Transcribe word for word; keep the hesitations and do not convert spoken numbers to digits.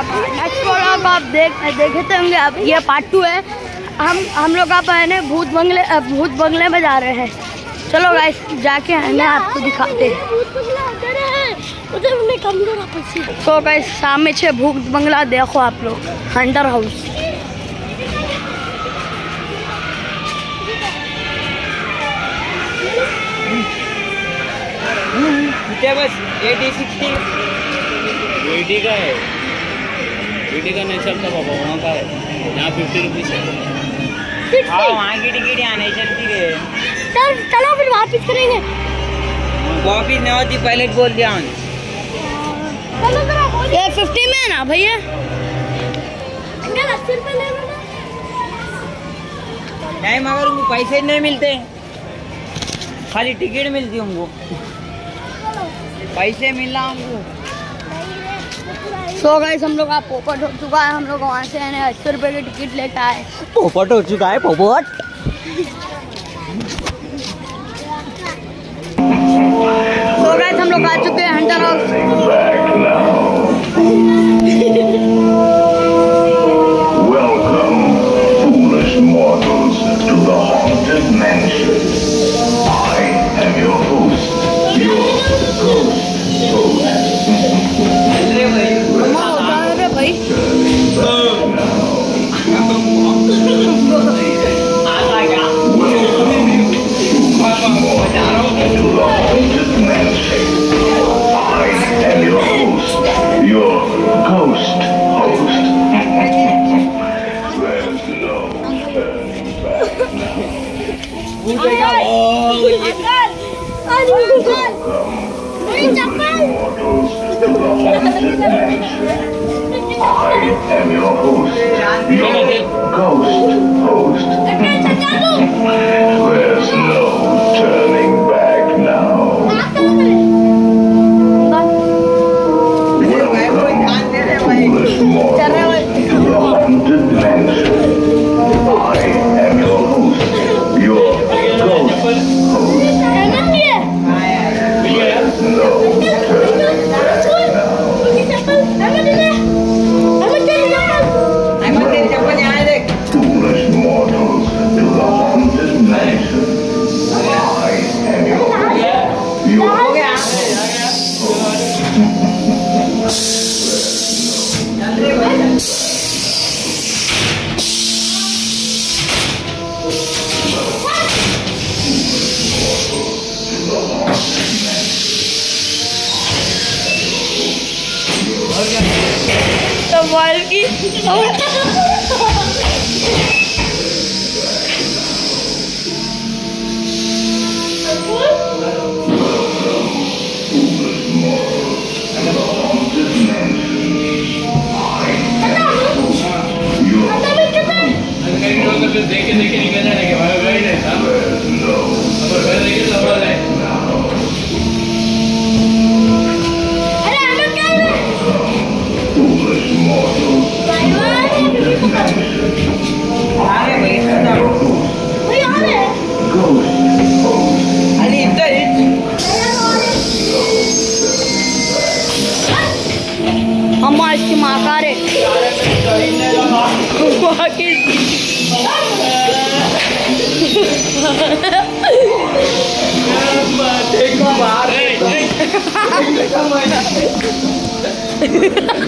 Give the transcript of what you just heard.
Next vlog आप देख देखे थे होंगे। अब ये पार्ट टू है। हम हम लोग आप है ना भूत बंगले भूत बंगले में जा रहे हैं। चलो गाइस जाके है ना आपको दिखाते हैं। तो गाइस सामने छे भूत बंगला देखो आप लोग, हंटर हाउस। बस एटी सिक्सटी एटी का है, एटी का नहीं चलता बाबा, वहाँ का है। यहाँ फिफ्टी रुपीज़ है। हाँ वहाँ की टिकट यहाँ नहीं चलती रे। चल चलो फिर वापिस करेंगे। वापिस नहीं होती, पहले बोल दिया। ये फिफ्टी में है ना भैया? नहीं मगर उनको पैसे नहीं मिलते, खाली टिकट मिलती हमको, पैसे मिलना हमको। सो गाइस हम लोग आप पोपट हो चुका है। हम लोग वहाँ से है ना अस्सी रुपये की टिकट लेकर आए। पोपट हो चुका है पोपट। सो गाइस हम लोग आ चुके हैं हंटर हाउस। मोबाइल की देखे देखे निकल जाने के बाद गई नहीं था। अब घर देखे तो अब है। अरे हम क्या है? अरे भाई सुना। भाई आ रहे हैं। अरे इधर अम्मा इसकी माँ का रे। देखो बाहर